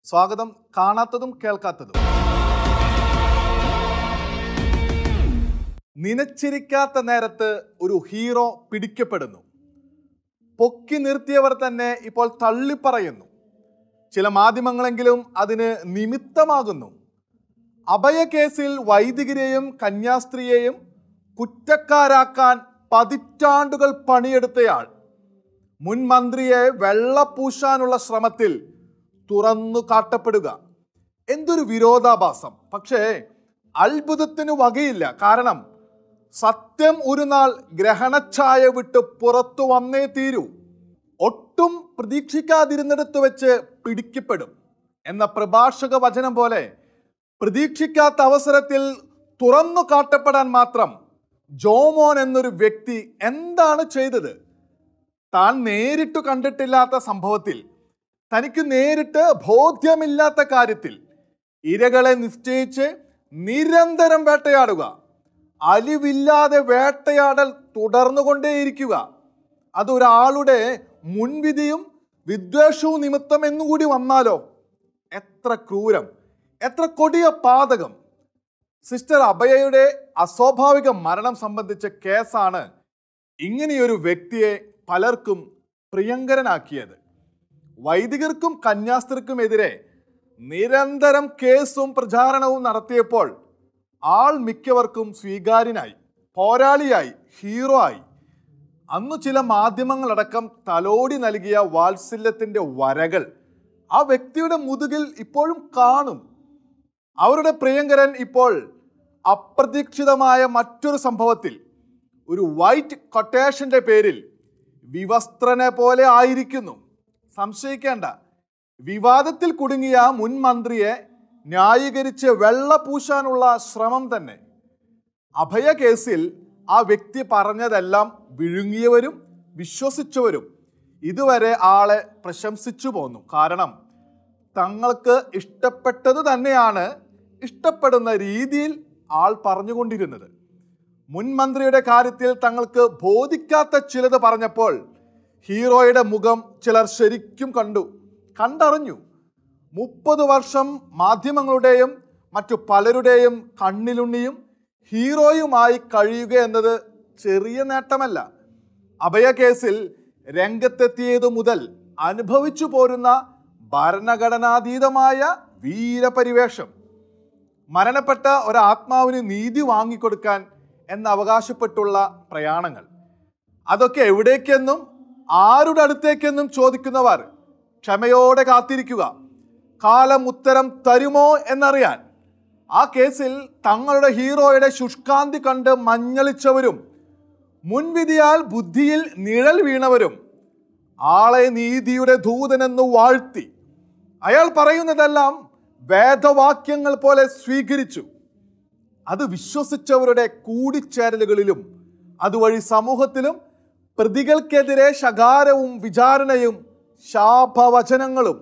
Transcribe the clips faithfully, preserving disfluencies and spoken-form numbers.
സ്വാഗതം. കാണാത്തതും കേൾക്കാത്തതും. നനച്ചിരിക്കാത്ത നേരത്ത് ഒരു ഹീറോ പിടിക്കപ്പെടുന്നു. പൊക്കി നിർത്തിയവർ തന്നെ ഇപ്പോൾ തള്ളിപ്പറയുന്നു. ചില മാധ്യമങ്ങളെങ്കിലും അതിന് നിമിത്തമാകുന്നു. അഭയകേസിൽ വൈദികരെയും കന്യാസ്ത്രീയെയും കുറ്റക്കാരാക്കാൻ പതിറ്റാണ്ടുകൾ പണിയെടുത്തയാൾ മുൻ മന്ത്രിയെ വെള്ളപൂശാനുള്ള ശ്രമത്തിൽ തുറന്നു കാട്ടപ്പെടുക. എന്തൊരു വിരോധാഭാസം! പക്ഷേ അത്ഭുതത്തിന് വകയില്ല. കാരണം സത്യം ഒരു നാൾ ഗ്രഹണഛായ വിട്ട് പുറത്തു വന്നേ തീരൂ. ഒട്ടും പ്രതീക്ഷിക്കാതിരുന്നിടത്ത് വെച്ച് പിടിക്കപ്പെടും എന്ന പ്രഭാഷക വചനം പോലെ പ്രതീക്ഷിക്കാത്ത അവസരത്തിൽ തുറന്നു കാട്ടപ്പെടാൻ മാത്രം ജോമോൻ എന്നൊരു വ്യക്തി എന്താണ് ചെയ്തത്? താൻ നേരിട്ട് കണ്ടിട്ടില്ലാത്ത സംഭവത്തിൽ, തനിക്ക് നേരിട്ട് ബോധ്യമില്ലാത്ത കാര്യത്തിൽ ഇരകളെ നിശ്ചയിച്ച് നിരന്തരം വേട്ടയാടുക, അലിവില്ലാതെ വേട്ടയാടൽ തുടർന്നുകൊണ്ടേയിരിക്കുക, അതൊരാളുടെ മുൻവിധിയും വിദ്വേഷവും നിമിത്തം എന്നുകൂടി വന്നാലോ? എത്ര ക്രൂരം, എത്ര കൊടിയ പാതകം! സിസ്റ്റർ അഭയയുടെ അസ്വാഭാവിക മരണം സംബന്ധിച്ച കേസാണ് ഇങ്ങനെയൊരു വ്യക്തിയെ പലർക്കും പ്രിയങ്കരനാക്കിയത്. വൈദികർക്കും കന്യാസ്ത്രീക്കുമെതിരെ നിരന്തരം കേസും പ്രചാരണവും നടത്തിയപ്പോൾ ആൾ മിക്കവർക്കും സ്വീകാര്യനായി, പോരാളിയായി, ഹീറോ ആയി. അന്നു ചില മാധ്യമങ്ങളടക്കം തലോടി നൽകിയ വാത്സല്യത്തിൻ്റെ വരകൾ ആ വ്യക്തിയുടെ മുതുകിൽ ഇപ്പോഴും കാണും. അവരുടെ പ്രിയങ്കരൻ ഇപ്പോൾ അപ്രതീക്ഷിതമായ മറ്റൊരു സംഭവത്തിൽ ഒരു വൈറ്റ് കൊട്ടേഷന്റെ പേരിൽ വിവസ്ത്രനെ പോലെ ആയിരിക്കുന്നു. സംശയിക്കേണ്ട, വിവാദത്തിൽ കുടുങ്ങിയ മുൻ മന്ത്രിയെ ന്യായീകരിച്ച് വെള്ളപൂശാനുള്ള ശ്രമം തന്നെ. അഭയ കേസിൽ ആ വ്യക്തി പറഞ്ഞതെല്ലാം വിഴുങ്ങിയവരും വിശ്വസിച്ചവരും ഇതുവരെ ആളെ പ്രശംസിച്ചു പോന്നു. കാരണം തങ്ങൾക്ക് ഇഷ്ടപ്പെട്ടത് തന്നെയാണ് ഇഷ്ടപ്പെടുന്ന രീതിയിൽ ആൾ പറഞ്ഞുകൊണ്ടിരുന്നത്. മുൻ മന്ത്രിയുടെ കാര്യത്തിൽ തങ്ങൾക്ക് ബോധിക്കാത്ത ചിലത് പറഞ്ഞപ്പോൾ ഹീറോയുടെ മുഖം ചിലർ ശരിക്കും കണ്ടു, കണ്ടറിഞ്ഞു. മുപ്പത് വർഷം മാധ്യമങ്ങളുടെയും മറ്റു പലരുടെയും കണ്ണിലുണ്ണിയും ഹീറോയുമായി കഴിയുക എന്നത് ചെറിയ നേട്ടമല്ല. അഭയ കേസിൽ രംഗത്തെത്തിയതു മുതൽ അനുഭവിച്ചു പോരുന്ന ഭരണഘടനാതീതമായ വീരപരിവേഷം, മരണപ്പെട്ട ഒരാത്മാവിന് നീതി വാങ്ങിക്കൊടുക്കാൻ എന്ന് അവകാശപ്പെട്ടുള്ള പ്രയാണങ്ങൾ, അതൊക്കെ എവിടേക്കെന്നും ആരുടെ അടുത്തേക്കെന്നും ചോദിക്കുന്നവർ ക്ഷമയോടെ കാത്തിരിക്കുക. കാലം ഉത്തരം തരുമോ എന്നറിയാൻ. ആ കേസിൽ തങ്ങളുടെ ഹീറോയുടെ ശുഷ്കാന്തി കണ്ട് മഞ്ഞളിച്ചവരും മുൻവിധിയാൽ ബുദ്ധിയിൽ നിഴൽ വീണവരും ആളെ നീതിയുടെ ദൂതനെന്ന് വാഴ്ത്തി അയാൾ പറയുന്നതെല്ലാം വേദവാക്യങ്ങൾ പോലെ സ്വീകരിച്ചു. അത് വിശ്വസിച്ചവരുടെ കൂടിച്ചേരലുകളിലും അതുവഴി സമൂഹത്തിലും പ്രതികൾക്കെതിരെ ശകാരവും വിചാരണയും ശാപവചനങ്ങളും.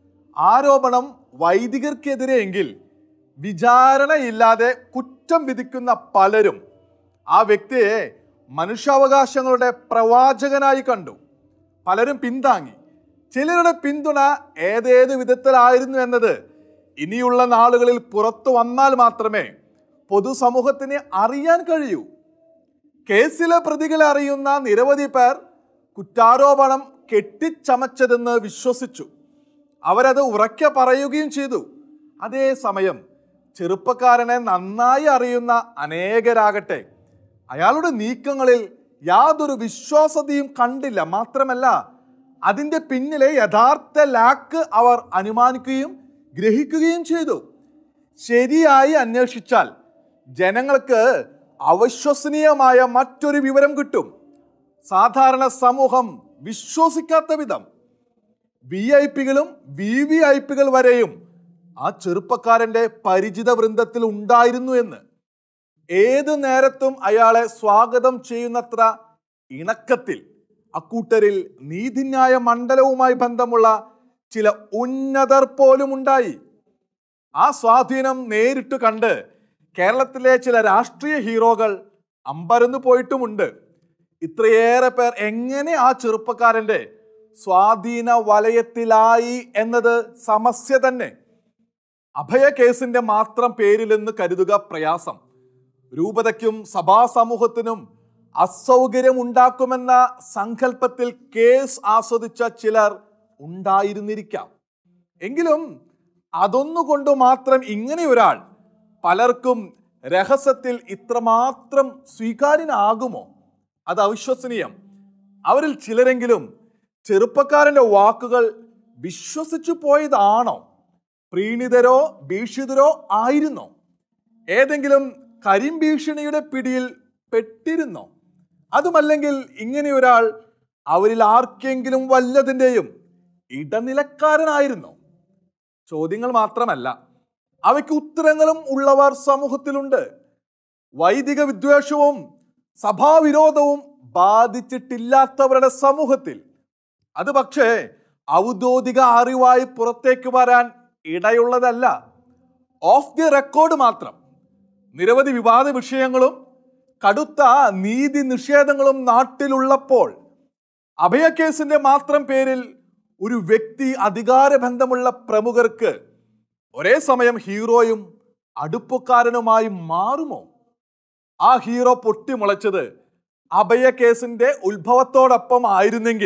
ആരോപണം വൈദികർക്കെതിരെയെങ്കിൽ വിചാരണയില്ലാതെ കുറ്റം വിധിക്കുന്ന പലരും ആ വ്യക്തിയെ മനുഷ്യാവകാശങ്ങളുടെ പ്രവാചകനായി കണ്ടു. പലരും പിന്താങ്ങി. ചിലരുടെ പിന്തുണ ഏതേത് വിധത്തിലായിരുന്നു എന്നത് ഇനിയുള്ള നാളുകളിൽ പുറത്തു വന്നാൽ മാത്രമേ പൊതുസമൂഹത്തിന് അറിയാൻ കഴിയൂ. കേസിലെ പ്രതികളെ അറിയുന്ന നിരവധി പേർ കുറ്റാരോപണം കെട്ടിച്ചമച്ചതെന്ന് വിശ്വസിച്ചു. അവരത് ഉറക്കെ പറയുകയും ചെയ്തു. അതേസമയം ചെറുപ്പക്കാരനെ നന്നായി അറിയുന്ന അനേകരാകട്ടെ അയാളുടെ നീക്കങ്ങളിൽ യാതൊരു വിശ്വാസ്യതയും കണ്ടില്ല. മാത്രമല്ല, അതിൻ്റെ പിന്നിലെ യഥാർത്ഥ ലാക്ക് അവർ അനുമാനിക്കുകയും ഗ്രഹിക്കുകയും ചെയ്തു. ശരിയായി അന്വേഷിച്ചാൽ ജനങ്ങൾക്ക് അവിശ്വസനീയമായ മറ്റൊരു വിവരം കിട്ടും. സാധാരണ സമൂഹം വിശ്വസിക്കാത്ത വിധം വി ഐ പികളും വി വി ഐ പികൾ വരെയും ആ ചെറുപ്പക്കാരൻ്റെ പരിചിത വൃന്ദത്തിൽ ഉണ്ടായിരുന്നു എന്ന്. ഏതു നേരത്തും അയാളെ സ്വാഗതം ചെയ്യുന്നത്ര ഇണക്കത്തിൽ അക്കൂട്ടരിൽ നീതിന്യായ മണ്ഡലവുമായി ബന്ധമുള്ള ചില ഉന്നതർ പോലും ഉണ്ടായി. ആ സ്വാധീനം നേരിട്ട് കണ്ട് കേരളത്തിലെ ചില രാഷ്ട്രീയ ഹീറോകൾ അമ്പരന്ന് പോയിട്ടുമുണ്ട്. ഇത്രയേറെ പേർ എങ്ങനെ ആ ചെറുപ്പക്കാരൻ്റെ സ്വാധീന വലയത്തിലായി എന്നത് സമസ്യ തന്നെ. അഭയ കേസിന്റെ മാത്രം പേരിലെന്ന് കരുതുക പ്രയാസം. രൂപതയ്ക്കും സഭാസമൂഹത്തിനും അസൗകര്യം ഉണ്ടാക്കുമെന്ന സങ്കല്പത്തിൽ കേസ് ആസ്വദിച്ച ചിലർ ഉണ്ടായിരുന്നിരിക്കാം. എങ്കിലും അതൊന്നുകൊണ്ട് മാത്രം ഇങ്ങനെ ഒരാൾ പലർക്കും രഹസ്യത്തിൽ ഇത്രമാത്രം സ്വീകാര്യനാകുമോ? അത് അവിശ്വസനീയം. അവരിൽ ചിലരെങ്കിലും ചെറുപ്പക്കാരന്റെ വാക്കുകൾ വിശ്വസിച്ചു പോയതാണോ? പ്രീണിതരോ ഭീഷിതരോ ആയിരുന്നോ? ഏതെങ്കിലും കരിംഭീഷണിയുടെ പിടിയിൽ പെട്ടിരുന്നോ? അതുമല്ലെങ്കിൽ ഇങ്ങനെ ഒരാൾ അവരിൽ ആർക്കെങ്കിലും വല്ലതിൻ്റെയും ഇടനിലക്കാരനായിരുന്നോ? ചോദ്യങ്ങൾ മാത്രമല്ല, അവയ്ക്ക് ഉത്തരങ്ങളും ഉള്ളവർ സമൂഹത്തിലുണ്ട്. വൈദിക വിദ്വേഷവും സഭാവിരോധവും ബാധിച്ചിട്ടില്ലാത്തവരുടെ സമൂഹത്തിൽ അത് പക്ഷേ ഔദ്യോഗിക അറിവായി പുറത്തേക്ക് വരാൻ ഇടയുള്ളതല്ല. ഓഫ് ദി റെക്കോർഡ് മാത്രം. നിരവധി വിവാദ വിഷയങ്ങളും കടുത്ത നീതി നിഷേധങ്ങളും നാട്ടിലുള്ളപ്പോൾ അഭയക്കേസിന്റെ മാത്രം പേരിൽ ഒരു വ്യക്തി അധികാരബന്ധമുള്ള പ്രമുഖർക്ക് ഒരേ സമയം ഹീറോയും അടുപ്പക്കാരനുമായി മാറുമോ? ആ ഹീറോ പൊട്ടിമുളച്ചത് അഭയക്കേസിന്റെ ഉത്ഭവത്തോടൊപ്പം ആയിരുന്നെങ്കിൽ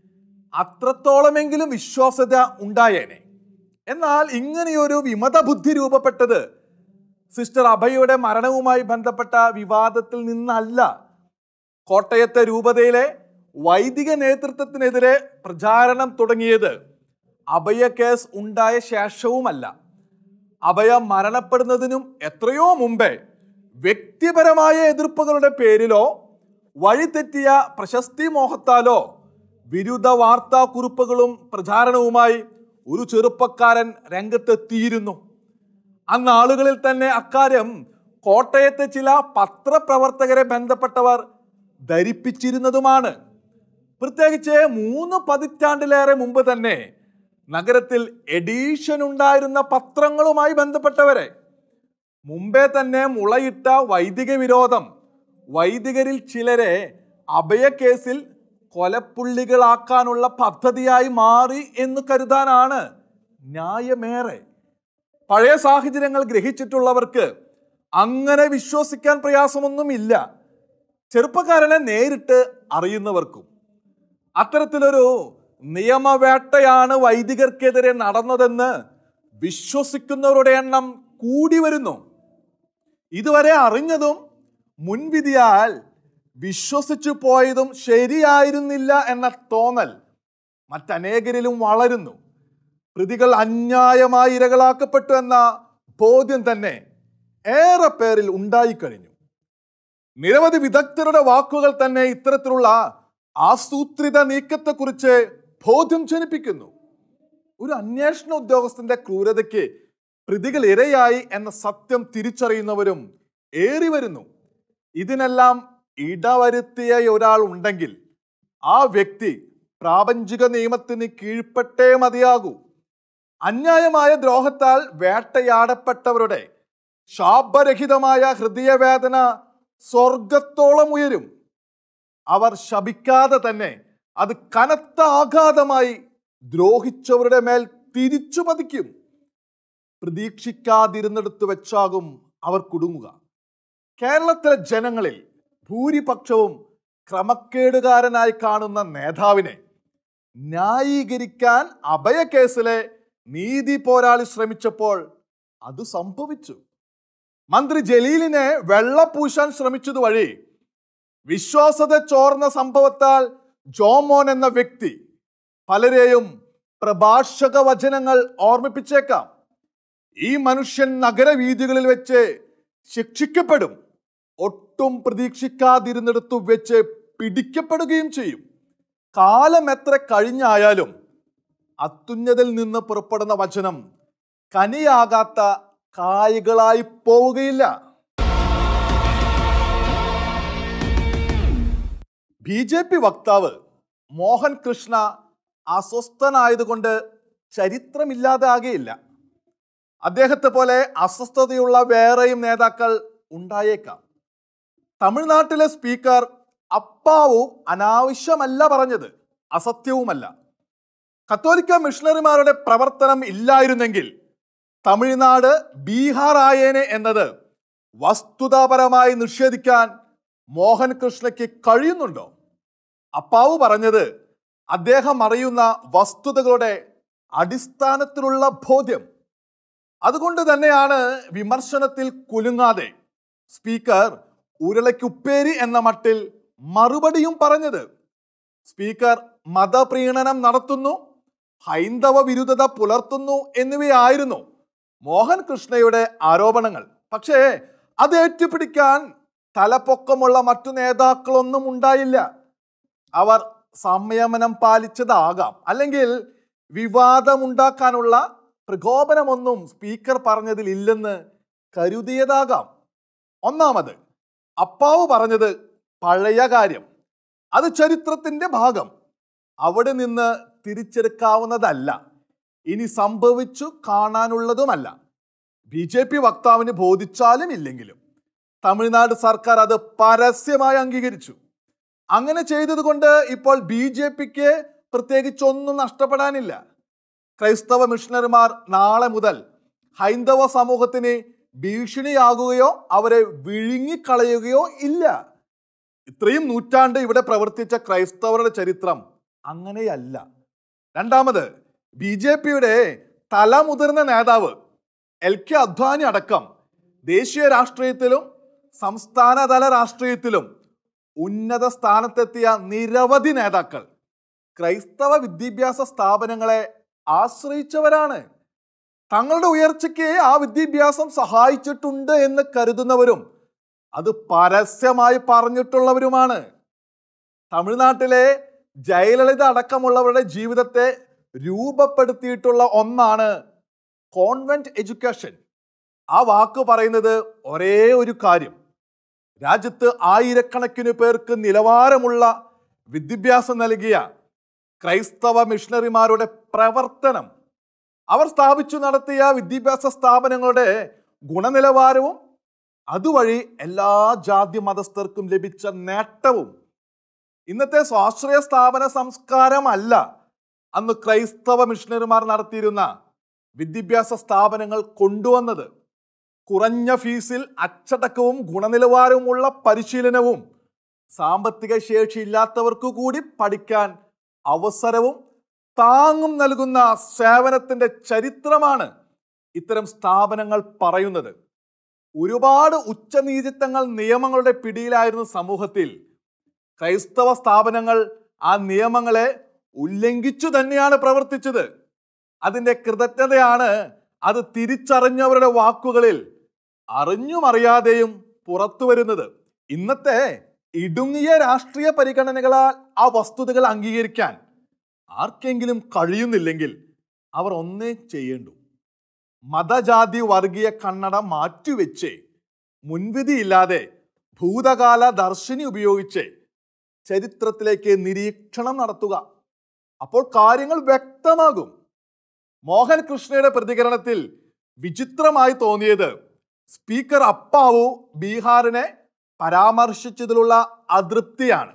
അത്രത്തോളമെങ്കിലും വിശ്വാസ്യത ഉണ്ടായേനെ. എന്നാൽ ഇങ്ങനെയൊരു വിമത ബുദ്ധി രൂപപ്പെട്ടത് സിസ്റ്റർ അഭയയുടെ മരണവുമായി ബന്ധപ്പെട്ട വിവാദത്തിൽ നിന്നല്ല. കോട്ടയത്തെ രൂപതയിലെ വൈദിക നേതൃത്വത്തിനെതിരെ പ്രചാരണം തുടങ്ങിയത് അഭയ കേസ് ഉണ്ടായ ശേഷവുമല്ല. അഭയ മരണപ്പെടുന്നതിനും എത്രയോ മുമ്പേ വ്യക്തിപരമായ എതിർപ്പുകളുടെ പേരിലോ വഴിതെറ്റിയ പ്രശസ്തി മോഹത്താലോ വിരുദ്ധ വാർത്താക്കുറിപ്പുകളും പ്രചാരണവുമായി ഒരു ചെറുപ്പക്കാരൻ രംഗത്തെത്തിയിരുന്നു. അന്ന് ആളുകളിൽ തന്നെ അക്കാര്യം കോട്ടയത്തെ ചില പത്രപ്രവർത്തകരെ ബന്ധപ്പെട്ടവർ ധരിപ്പിച്ചിരുന്നതുമാണ്. പ്രത്യേകിച്ച് മൂന്ന് പതിറ്റാണ്ടിലേറെ മുമ്പ് തന്നെ നഗരത്തിൽ എഡീഷൻ ഉണ്ടായിരുന്ന പത്രങ്ങളുമായി ബന്ധപ്പെട്ടവരെ. മുമ്പേ തന്നെ മുളയിട്ട വൈദിക വിരോധം വൈദികരിൽ ചിലരെ അഭയക്കേസിൽ കൊലപ്പുള്ളികളാക്കാനുള്ള പദ്ധതിയായി മാറി എന്ന് കരുതാനാണ് ന്യായമേറെ. പഴയ സാഹചര്യങ്ങൾ ഗ്രഹിച്ചിട്ടുള്ളവർക്ക് അങ്ങനെ വിശ്വസിക്കാൻ പ്രയാസമൊന്നുമില്ല. ചെറുപ്പക്കാരനെ നേരിട്ട് അറിയുന്നവർക്കും. അത്തരത്തിലൊരു നിയമവേട്ടയാണ് വൈദികർക്കെതിരെ നടന്നതെന്ന് വിശ്വസിക്കുന്നവരുടെ എണ്ണം കൂടി വരുന്നു. ഇതുവരെ അറിഞ്ഞതും മുൻവിധിയാൽ വിശ്വസിച്ചു പോയതും ശരിയായിരുന്നില്ല എന്ന തോന്നൽ മറ്റനേകരിലും വളരുന്നു. പ്രതികൾ അന്യായമായി ഇരകളാക്കപ്പെട്ടു എന്ന ബോധ്യം തന്നെ ഏറെ പേരിൽ ഉണ്ടായിക്കഴിഞ്ഞു. നിരവധി വിദഗ്ധരുടെ വാക്കുകൾ തന്നെ ഇത്തരത്തിലുള്ള ആസൂത്രിത നീക്കത്തെക്കുറിച്ച് ബോധ്യം ജനിപ്പിക്കുന്നു. ഒരു അന്വേഷണ ഉദ്യോഗസ്ഥന്റെ ക്രൂരതയ്ക്ക് പ്രതികൾ ഇരയായി എന്ന സത്യം തിരിച്ചറിയുന്നവരും ഏറി വരുന്നു. ഇതിനെല്ലാം ഇടവരുത്തിയ ഒരാൾ ഉണ്ടെങ്കിൽ ആ വ്യക്തി പ്രാപഞ്ചിക നിയമത്തിന് കീഴ്പ്പെട്ടേ മതിയാകൂ. അന്യായമായ ദ്രോഹത്താൽ വേട്ടയാടപ്പെട്ടവരുടെ ശാപരഹിതമായ ഹൃദയവേദന സ്വർഗത്തോളം ഉയരും. അവർ ശപിക്കാതെ തന്നെ അത് കനത്ത ആഘാതമായി ദ്രോഹിച്ചവരുടെ മേൽ തിരിച്ചു പതിക്കും. പ്രതീക്ഷിക്കാതിരുന്നിടത്ത് വെച്ചാകും അവർ കുടുങ്ങുക. കേരളത്തിലെ ജനങ്ങളിൽ ഭൂരിപക്ഷവും ക്രമക്കേടുകാരനായി കാണുന്ന നേതാവിനെ ന്യായീകരിക്കാൻ അഭയക്കേസിലെ നീതി പോരാളി ശ്രമിച്ചപ്പോൾ അത് സംഭവിച്ചു. മന്ത്രി ജലീലിനെ വെള്ളപൂശാൻ ശ്രമിച്ചതുവഴി വിശ്വാസത ചോർന്ന സംഭവത്താൽ ജോമോൻ എന്ന വ്യക്തി പലരെയും പ്രഭാഷക വചനങ്ങൾ ഓർമ്മിപ്പിച്ചേക്കാം. ഈ മനുഷ്യൻ നഗരവീഥികളിൽ വെച്ച് ശിക്ഷിക്കപ്പെടും, ഒട്ടും പ്രതീക്ഷിക്കാതിരുന്നിടത്തു വെച്ച് പിടിക്കപ്പെടുകയും ചെയ്യും. കാലം എത്ര കഴിഞ്ഞായാലും അത്യുന്നതിൽ നിന്ന് പുറപ്പെടുന്ന വചനം കനിയാകാത്ത കായ്കളായി പോവുകയില്ല. ബി ജെ പി വക്താവ് മോഹൻ കൃഷ്ണ അസ്വസ്ഥനായതുകൊണ്ട് ചരിത്രമില്ലാതാകെയില്ല. അദ്ദേഹത്തെ പോലെ അസ്വസ്ഥതയുള്ള വേറെയും നേതാക്കൾ ഉണ്ടായേക്കാം. തമിഴ്നാട്ടിലെ സ്പീക്കർ അപ്പാവു അനാവശ്യമല്ല പറഞ്ഞത്, അസത്യവുമല്ല. കത്തോലിക്ക മിഷണറിമാരുടെ പ്രവർത്തനം ഇല്ലായിരുന്നെങ്കിൽ തമിഴ്നാട് ബീഹാർ ആയേനെ എന്നത് വസ്തുതാപരമായി നിഷേധിക്കാൻ മോഹൻ കൃഷ്ണയ്ക്ക് കഴിയുന്നുണ്ടോ? അപ്പാവു പറഞ്ഞത് അദ്ദേഹം അറിയുന്ന വസ്തുതകളുടെ അടിസ്ഥാനത്തിലുള്ള ബോധ്യം. അതുകൊണ്ട് തന്നെയാണ് വിമർശനത്തിൽ കുലുങ്ങാതെ സ്പീക്കർ ഉരുളയ്ക്കുപ്പേരി എന്ന മട്ടിൽ മറുപടിയും പറഞ്ഞത്. സ്പീക്കർ മതപ്രീണനം നടത്തുന്നു, ഹൈന്ദവ വിരുദ്ധത പുലർത്തുന്നു എന്നിവയായിരുന്നു മോഹൻ കൃഷ്ണയുടെ ആരോപണങ്ങൾ. പക്ഷേ അത് ഏറ്റുപിടിക്കാൻ തലപ്പൊക്കമുള്ള മറ്റു നേതാക്കളൊന്നും ഉണ്ടായില്ല. അവർ സംയമനം പാലിച്ചതാകാം, അല്ലെങ്കിൽ വിവാദമുണ്ടാക്കാനുള്ള പ്രകോപനമൊന്നും സ്പീക്കർ പറഞ്ഞതിൽ ഇല്ലെന്ന് കരുതിയതാകാം. ഒന്നാമത്, അപ്പാവു പറഞ്ഞത് പഴയ കാര്യം, അത് ചരിത്രത്തിന്റെ ഭാഗം, അവിടെ നിന്ന് തിരിച്ചെടുക്കാവുന്നതല്ല, ഇനി സംഭവിച്ചു കാണാനുള്ളതുമല്ല. ബി ജെ പി വക്താവിന് ബോധിച്ചാലും ഇല്ലെങ്കിലും തമിഴ്നാട് സർക്കാർ അത് പരസ്യമായി അംഗീകരിച്ചു. അങ്ങനെ ചെയ്തതുകൊണ്ട് ഇപ്പോൾ ബി ജെ പിക്ക് പ്രത്യേകിച്ചൊന്നും നഷ്ടപ്പെടാനില്ല. ക്രൈസ്തവ മിഷണറിമാർ നാളെ മുതൽ ഹൈന്ദവ സമൂഹത്തിന് ഭീഷണിയാകുകയോ അവരെ വിഴുങ്ങിക്കളയുകയോ ഇല്ല. ഇത്രയും നൂറ്റാണ്ട് ഇവിടെ പ്രവർത്തിച്ച ക്രൈസ്തവരുടെ ചരിത്രം അങ്ങനെയല്ല. രണ്ടാമത്, ബി ജെ പിയുടെ തലമുതിർന്ന നേതാവ് എൽ കെ അദ്വാനി അടക്കം ദേശീയ രാഷ്ട്രീയത്തിലും സംസ്ഥാനതല രാഷ്ട്രീയത്തിലും ഉന്നത സ്ഥാനത്തെത്തിയ നിരവധി നേതാക്കൾ ക്രൈസ്തവ വിദ്യാഭ്യാസ സ്ഥാപനങ്ങളെ ആശ്രയിച്ചവരാണ്. തങ്ങളുടെ ഉയർച്ചയ്ക്ക് ആ വിദ്യാഭ്യാസം സഹായിച്ചിട്ടുണ്ട് എന്ന് കരുതുന്നവരും അത് പരസ്യമായി പറഞ്ഞിട്ടുള്ളവരുമാണ്. തമിഴ്നാട്ടിലെ ജയലളിത അടക്കമുള്ളവരുടെ ജീവിതത്തെ രൂപപ്പെടുത്തിയിട്ടുള്ള ഒന്നാണ് കോൺവെന്റ് എഡ്യൂക്കേഷൻ. ആ വാക്ക് പറയുന്നത് ഒരേ ഒരു കാര്യം, രാജ്യത്ത് ആയിരക്കണക്കിന് പേർക്ക് നിലവാരമുള്ള വിദ്യാഭ്യാസം നൽകിയ ക്രൈസ്തവ മിഷണറിമാരുടെ പ്രവർത്തനം, അവർ സ്ഥാപിച്ചു നടത്തിയ വിദ്യാഭ്യാസ സ്ഥാപനങ്ങളുടെ ഗുണനിലവാരവും അതുവഴി എല്ലാ ജാതി മതസ്ഥർക്കും ലഭിച്ച നേട്ടവും. ഇന്നത്തെ സ്വാശ്രയ സ്ഥാപന സംസ്കാരമല്ല അന്ന് ക്രൈസ്തവ മിഷണറിമാർ നടത്തിയിരുന്ന വിദ്യാഭ്യാസ സ്ഥാപനങ്ങൾ കൊണ്ടുവന്നത്. കുറഞ്ഞ ഫീസിൽ അച്ചടക്കവും ഗുണനിലവാരവുമുള്ള പരിശീലനവും സാമ്പത്തിക ശേഷി ഇല്ലാത്തവർക്കു കൂടി പഠിക്കാൻ അവസരവും താങ്ങും നൽകുന്ന സേവനത്തിന്റെ ചരിത്രമാണ് ഇത്തരം സ്ഥാപനങ്ങൾ പറയുന്നത്. ഒരുപാട് ഉച്ചനീചിത്വങ്ങൾ നിയമങ്ങളുടെ പിടിയിലായിരുന്ന സമൂഹത്തിൽ ക്രൈസ്തവ സ്ഥാപനങ്ങൾ ആ നിയമങ്ങളെ ഉല്ലംഘിച്ചു തന്നെയാണ് പ്രവർത്തിച്ചത്. അതിൻ്റെ കൃതജ്ഞതയാണ് അത് തിരിച്ചറിഞ്ഞവരുടെ വാക്കുകളിൽ അറിഞ്ഞും അറിയാതെയും പുറത്തു വരുന്നത്. ഇന്നത്തെ ഇടുങ്ങിയ രാഷ്ട്രീയ പരിഗണനകളാൽ ആ വസ്തുതകൾ അംഗീകരിക്കാൻ ആർക്കെങ്കിലും കഴിയുന്നില്ലെങ്കിൽ അവർ ഒന്നേ ചെയ്യേണ്ടു, മതജാതി വർഗീയ കണ്ണട മാറ്റിവെച്ച് മുൻവിധിയില്ലാതെ ഭൂതകാല ദർശിനി ഉപയോഗിച്ച് ചരിത്രത്തിലേക്ക് നിരീക്ഷണം നടത്തുക. അപ്പോൾ കാര്യങ്ങൾ വ്യക്തമാകും. മോഹൻ കൃഷ്ണയുടെ പ്രതികരണത്തിൽ വിചിത്രമായി തോന്നിയത് സ്പീക്കർ അപ്പാവു ബീഹാറിനെ പരാമർശിച്ചതിലുള്ള അതൃപ്തിയാണ്.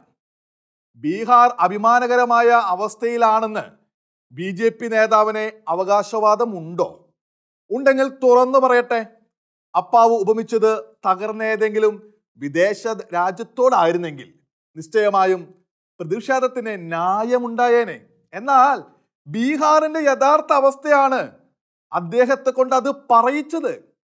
ബീഹാർ അഭിമാനകരമായ അവസ്ഥയിലാണെന്ന് ബി ജെ പി നേതാവിന് അവകാശവാദമുണ്ടോ? ഉണ്ടെങ്കിൽ തുറന്നു പറയട്ടെ. അപ്പാവു ഉപമിച്ചത് തകർന്നേതെങ്കിലും വിദേശ രാജ്യത്തോടായിരുന്നെങ്കിൽ നിശ്ചയമായും പ്രതിഷേധത്തിന് ന്യായമുണ്ടായേനെ. എന്നാൽ ബീഹാറിന്റെ യഥാർത്ഥ അവസ്ഥയാണ് അദ്ദേഹത്തെ കൊണ്ട് അത് പറയിച്ചത്.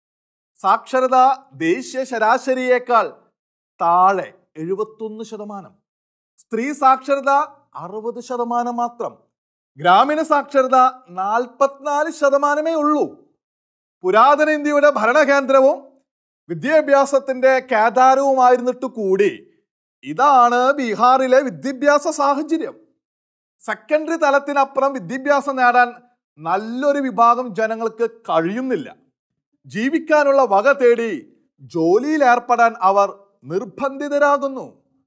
സാക്ഷരത ദേശീയ ശരാശരിയേക്കാൾ താഴെ എഴുപത്തൊന്ന് ശതമാനം, സ്ത്രീ സാക്ഷരത അറുപത് ശതമാനം മാത്രം, ഗ്രാമീണ സാക്ഷരത നാൽപ്പത്തിനാല് ശതമാനമേ ഉള്ളൂ. പുരാതന ഇന്ത്യയുടെ ഭരണകേന്ദ്രവും വിദ്യാഭ്യാസത്തിന്റെ കേദാരവുമായിരുന്നിട്ട് കൂടി ഇതാണ് ബീഹാറിലെ വിദ്യാഭ്യാസ സാഹചര്യം. സെക്കൻഡറി തലത്തിനപ്പുറം വിദ്യാഭ്യാസം നേടാൻ നല്ലൊരു വിഭാഗം ജനങ്ങൾക്ക് കഴിയുന്നില്ല. ജീവിക്കാനുള്ള വക തേടി ജോലിയിൽ ഏർപ്പെടാൻ അവർ നിർബന്ധിതരാകുന്നു.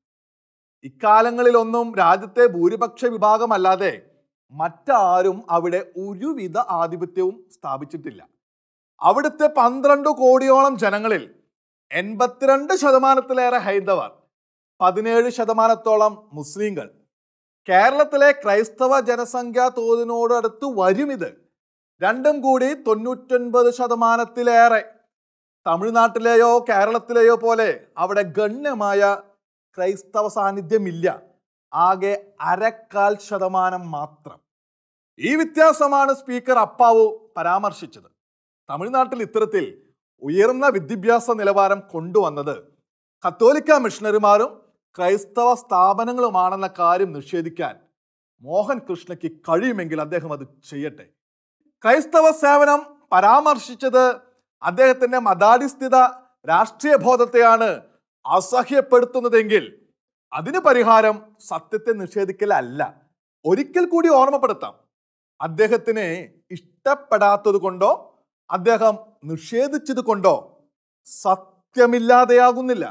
ഇക്കാലങ്ങളിലൊന്നും രാജ്യത്തെ ഭൂരിപക്ഷ വിഭാഗമല്ലാതെ മറ്റാരും അവിടെ ഒരുവിധ ആധിപത്യവും സ്ഥാപിച്ചിട്ടില്ല. അവിടുത്തെ പന്ത്രണ്ട് കോടിയോളം ജനങ്ങളിൽ എൺപത്തിരണ്ട് ശതമാനത്തിലേറെ ഹൈന്ദവർ, പതിനേഴ് ശതമാനത്തോളം മുസ്ലിങ്ങൾ, കേരളത്തിലെ ക്രൈസ്തവ ജനസംഖ്യാ തോതിനോടടുത്ത് വരും ഇത്. രണ്ടും കൂടി തൊണ്ണൂറ്റൊൻപത് ശതമാനത്തിലേറെ. തമിഴ്നാട്ടിലെയോ കേരളത്തിലെയോ പോലെ അവിടെ ഗണ്യമായ ക്രൈസ്തവ സാന്നിധ്യമില്ല. ആകെ അരക്കാൽ ശതമാനം മാത്രം. ഈ വ്യത്യാസമാണ് സ്പീക്കർ അപ്പാവു പരാമർശിച്ചത്. തമിഴ്നാട്ടിൽ ഇത്തരത്തിൽ ഉയർന്ന വിദ്യാഭ്യാസ നിലവാരം കൊണ്ടുവന്നത് കത്തോലിക്ക മിഷണറിമാരും ക്രൈസ്തവ സ്ഥാപനങ്ങളുമാണെന്ന കാര്യം നിഷേധിക്കാൻ മോഹൻ കൃഷ്ണയ്ക്ക് കഴിയുമെങ്കിൽ അദ്ദേഹം അത് ചെയ്യട്ടെ. ക്രൈസ്തവ സേവനം പരാമർശിച്ചത് അദ്ദേഹത്തിന്റെ മതാടിസ്ഥിത രാഷ്ട്രീയ ബോധത്തെയാണ് അസഹ്യപ്പെടുത്തുന്നതെങ്കിൽ അതിന് പരിഹാരം സത്യത്തെ നിഷേധിക്കലല്ല. ഒരിക്കൽ കൂടി ഓർമ്മപ്പെടുത്താം, അദ്ദേഹത്തിന് ഇഷ്ടപ്പെടാത്തത് കൊണ്ടോ അദ്ദേഹം നിഷേധിച്ചത് കൊണ്ടോ സത്യമില്ലാതെയാകുന്നില്ല.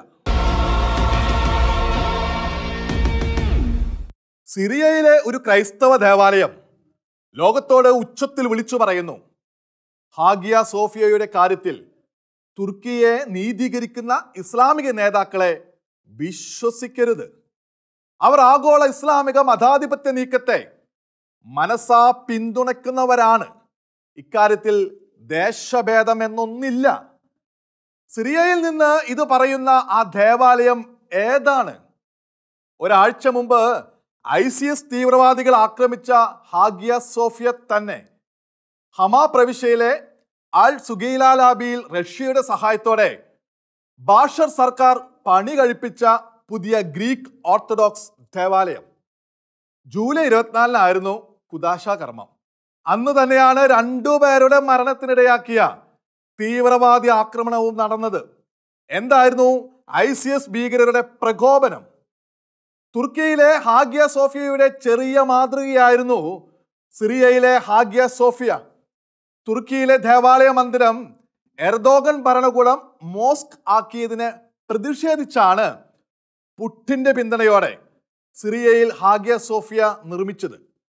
സിറിയയിലെ ഒരു ക്രൈസ്തവ ദേവാലയം ലോകത്തോട് ഉച്ചത്തിൽ വിളിച്ചു പറയുന്നു, ഹാഗിയ സോഫിയയുടെ കാര്യത്തിൽ തുർക്കിയെ നീതീകരിക്കുന്ന ഇസ്ലാമിക നേതാക്കളെ വിശ്വസിക്കരുത്. അവർ ആഗോള ഇസ്ലാമിക മതാധിപത്യ നീക്കത്തെ മനസ്സാ പിന്തുണയ്ക്കുന്നവരാണ്. ഇക്കാര്യത്തിൽ ദേശഭേദം എന്നൊന്നില്ല. സിറിയയിൽ നിന്ന് ഇത് പറയുന്ന ആ ദേവാലയം ഏതാണ്? ഒരാഴ്ച മുമ്പ് ഐ സി എസ് തീവ്രവാദികൾ ആക്രമിച്ച ഹാഗിയ സോഫിയ തന്നെ ഹമാ പ്രവിശ്യയിലെ അൽ സുഗൈലാലാബിയിൽ റഷ്യയുടെ സഹായത്തോടെ ബാഷർ സർക്കാർ പണി കഴിപ്പിച്ച പുതിയ ഗ്രീക്ക് ഓർത്തഡോക്സ് ദേവാലയം. ജൂലൈ ഇരുപത്തിനാലിനായിരുന്നു കുദാശ കർമ്മം. അന്ന് തന്നെയാണ് രണ്ടുപേരുടെ മരണത്തിനിടയാക്കിയ തീവ്രവാദി ആക്രമണവും നടന്നത്. എന്തായിരുന്നു ഐ സി എസ് ഭീകരരുടെ പ്രകോപനം? തുർക്കിയിലെ ഹാഗിയ സോഫിയയുടെ ചെറിയ മാതൃകയായിരുന്നു സിറിയയിലെ ഹാഗിയ സോഫിയ. തുർക്കിയിലെ ദേവാലയ മന്ദിരം എർദോഗൻ ഭരണകൂടം മോസ്ക് ആക്കിയതിനെ പ്രതിഷേധിച്ചാണ് പുട്ടിന്റെ പിന്തുണയോടെ സിറിയയിൽ ഹാഗിയ സോഫിയ നിർമ്മിച്ചത്.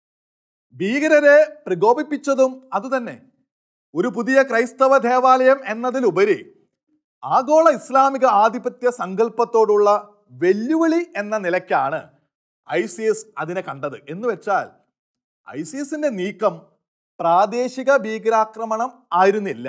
ഭീകരരെ പ്രകോപിപ്പിച്ചതും അതുതന്നെ. ഒരു പുതിയ ക്രൈസ്തവ ദേവാലയം എന്നതിലുപരി ആഗോള ഇസ്ലാമിക ആധിപത്യ സങ്കല്പത്തോടുള്ള വെല്ലുവിളി എന്ന നിലയ്ക്കാണ് ഐ സി എസ് അതിനെ കണ്ടത്. എന്ന് വെച്ചാൽ ഐ സി എസിന്റെ നീക്കം പ്രാദേശിക ഭീകരാക്രമണം ആയിരുന്നില്ല,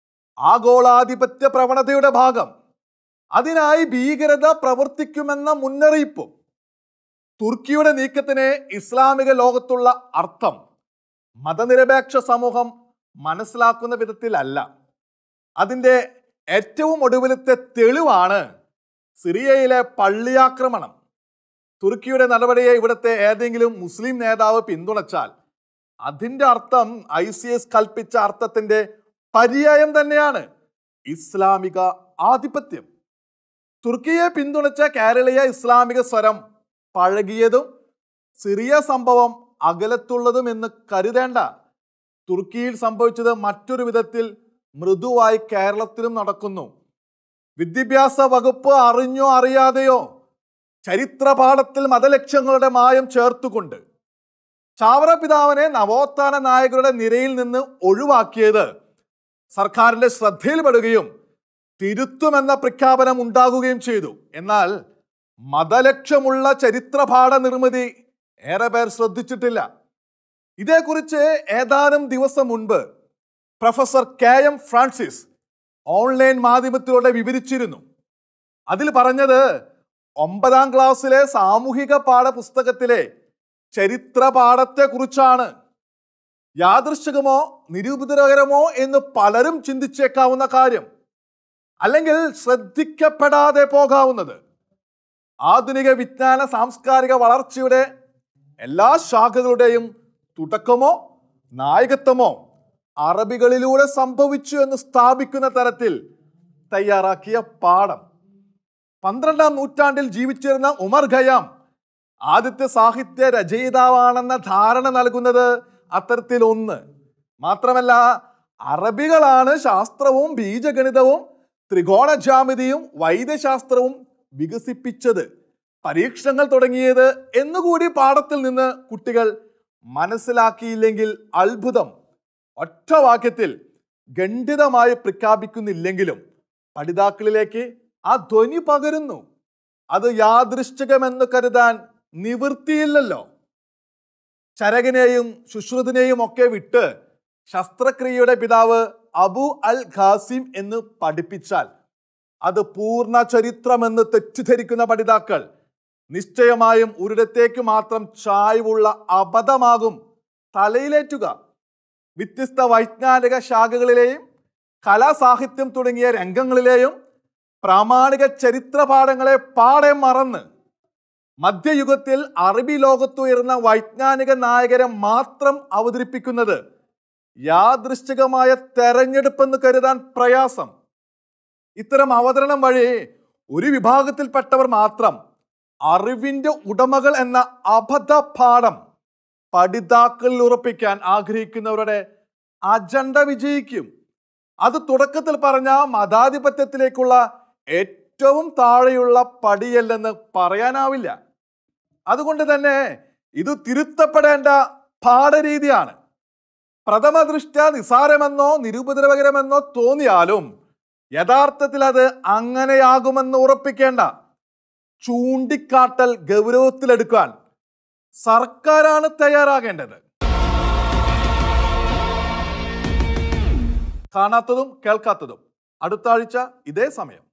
ആഗോളാധിപത്യ പ്രവണതയുടെ ഭാഗം. അതിനായി ഭീകരത പ്രവർത്തിക്കുമെന്ന മുന്നറിയിപ്പും. തുർക്കിയുടെ നീക്കത്തിന് ഇസ്ലാമിക ലോകത്തുള്ള അർത്ഥം മതനിരപേക്ഷ സമൂഹം മനസ്സിലാക്കുന്ന വിധത്തിലല്ല. അതിൻ്റെ ഏറ്റവും ഒടുവിലത്തെ തെളിവാണ് സിറിയയിലെ പള്ളിയാക്രമണം. തുർക്കിയുടെ നടപടിയെ ഇവിടുത്തെ ഏതെങ്കിലും മുസ്ലിം നേതാവ് പിന്തുണച്ചാൽ അതിൻ്റെ അർത്ഥം ഐ സി എസ് കൽപ്പിച്ച അർത്ഥത്തിന്റെ പര്യായം തന്നെയാണ് ഇസ്ലാമിക ആധിപത്യം. തുർക്കിയെ പിന്തുണച്ച കേരളീയ ഇസ്ലാമിക സ്വരം പഴകിയതും സിറിയ സംഭവം അകലത്തുള്ളതും എന്ന് കരുതേണ്ട. തുർക്കിയിൽ സംഭവിച്ചത് മറ്റൊരു വിധത്തിൽ മൃദുവായി കേരളത്തിലും നടക്കുന്നു. വിദ്യാഭ്യാസ വകുപ്പ് അറിഞ്ഞോ അറിയാതെയോ ചരിത്രപാഠത്തിൽ മതലക്ഷ്യങ്ങളുടെ മായം ചേർത്തുകൊണ്ട് ചാവറ പിതാവിനെ നവോത്ഥാന നായകരുടെ നിരയിൽ നിന്ന് ഒഴിവാക്കിയത് സർക്കാരിന്റെ ശ്രദ്ധയിൽപ്പെടുകയും തിരുത്തുമെന്ന പ്രഖ്യാപനം ഉണ്ടാകുകയും ചെയ്തു. എന്നാൽ മതലക്ഷ്യമുള്ള ചരിത്രപാഠ നിർമ്മിതി ഏറെ പേർ ശ്രദ്ധിച്ചിട്ടില്ല. ഇതേക്കുറിച്ച് ഏതാനും ദിവസം മുൻപ് professor K M Francis online മാധ്യമത്തിലൂടെ വിവരിച്ചിരുന്നു. അതിൽ പറഞ്ഞത് ഒമ്പതാം ക്ലാസ്സിലെ സാമൂഹിക പാഠപുസ്തകത്തിലെ ചരിത്ര പാഠത്തെക്കുറിച്ചാണ്. യാദൃശ്ചികമോ നിരൂപിതകരമോ എന്ന് പലരും ചിന്തിച്ചേക്കാവുന്ന കാര്യം, അല്ലെങ്കിൽ ശ്രദ്ധിക്കപ്പെടാതെ പോകാവുന്നത്, ആധുനിക വിജ്ഞാന സാംസ്കാരിക വളർച്ചയുടെ എല്ലാ ശാഖകളുടെയും തുടക്കമോ നായകത്വമോ അറബികളിലൂടെ സംഭവിച്ചു എന്ന് സ്ഥാപിക്കുന്ന തരത്തിൽ തയ്യാറാക്കിയ പാഠം. പന്ത്രണ്ടാം നൂറ്റാണ്ടിൽ ജീവിച്ചിരുന്ന ഉമർ ഖയ്യാം ആദ്യത്തെ സാഹിത്യ രചയിതാവാണെന്ന ധാരണ നൽകുന്നത് അത്തരത്തിൽ ഒന്ന്. മാത്രമല്ല, അറബികളാണ് ശാസ്ത്രവും ബീജഗണിതവും ത്രികോണ ജ്യാമിതിയും വൈദ്യശാസ്ത്രവും വികസിപ്പിച്ചത്, പരീക്ഷണങ്ങൾ തുടങ്ങിയത് എന്നുകൂടി പാഠത്തിൽ നിന്ന് കുട്ടികൾ മനസ്സിലാക്കിയില്ലെങ്കിൽ അത്ഭുതം. ഒറ്റ വാക്യത്തിൽ ഖണ്ഡിതമായി പ്രഖ്യാപിക്കുന്നില്ലെങ്കിലും പഠിതാക്കളിലേക്ക് ആ ധ്വനി പകരുന്നു. അത് യാദൃശ്ചികമെന്ന് കരുതാൻ നിവൃത്തിയില്ലല്ലോ. ചരകനെയും ശുശ്രുതനെയും ഒക്കെ വിട്ട് ശസ്ത്രക്രിയയുടെ പിതാവ് അബു അൽ ഖാസിം എന്ന് പഠിപ്പിച്ചാൽ അത് പൂർണ്ണ ചരിത്രമെന്ന് തെറ്റിദ്ധരിക്കുന്ന പഠിതാക്കൾ നിശ്ചയമായും ഒരിടത്തേക്ക് മാത്രം ചായ്വുള്ള അബദ്ധമാകും തലയിലേറ്റുക. വ്യത്യസ്ത വൈജ്ഞാനിക ശാഖകളിലെയും കലാസാഹിത്യം തുടങ്ങിയ രംഗങ്ങളിലെയും പ്രാമാണിക ചരിത്ര പാഠങ്ങളെ പാടെ മറന്ന് മധ്യയുഗത്തിൽ അറബി ലോകത്തുയർന്ന വൈജ്ഞാനിക നായകരെ മാത്രം അവതരിപ്പിക്കുന്നത് യാദൃശ്ചികമായ തെരഞ്ഞെടുപ്പെന്ന് കരുതാൻ പ്രയാസം. ഇത്തരം അവതരണം വഴി ഒരു വിഭാഗത്തിൽപ്പെട്ടവർ മാത്രം അറിവിന്റെ ഉടമകൾ എന്ന അബദ്ധ പാഠം പഠിതാക്കളിൽ ഉറപ്പിക്കാൻ ആഗ്രഹിക്കുന്നവരുടെ അജണ്ട വിജയിക്കും. അത് തുടക്കത്തിൽ പറഞ്ഞ മതാധിപത്യത്തിലേക്കുള്ള ഏറ്റവും താഴെയുള്ള പടിയല്ലെന്ന് പറയാനാവില്ല. അതുകൊണ്ട് തന്നെ ഇത് തിരുത്തപ്പെടേണ്ട പാഠരീതിയാണ്. പ്രഥമ ദൃഷ്ട്യാ നിസാരമെന്നോ നിരുപദ്രവകരമെന്നോ തോന്നിയാലും യഥാർത്ഥത്തിൽ അത് അങ്ങനെയാകുമെന്ന് ഉറപ്പിക്കേണ്ട. ചൂണ്ടിക്കാട്ടൽ ഗൗരവത്തിലെടുക്കാൻ സർക്കാരാണ് തയ്യാറാകേണ്ടത്. കാണാത്തതും കേൾക്കാത്തതും അടുത്ത ആഴ്ച ഇതേ സമയം.